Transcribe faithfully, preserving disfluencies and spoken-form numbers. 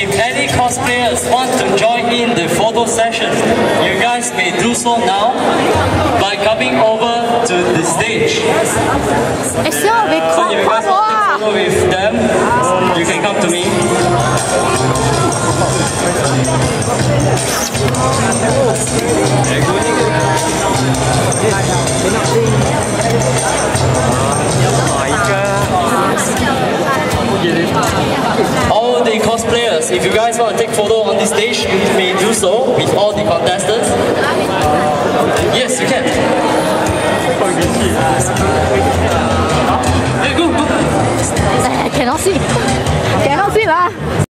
if any cosplayers want to join in the photo session, you guys may do so now by coming over to the stage. Eh, siamo Uh, so if you guys want to take photo with them, you can come to me. All the cosplayers, if you guys want to take photo on the stage, you may do so with all the contestants. Yes, you can. Hey, go, go. I cannot see. Cannot see lah.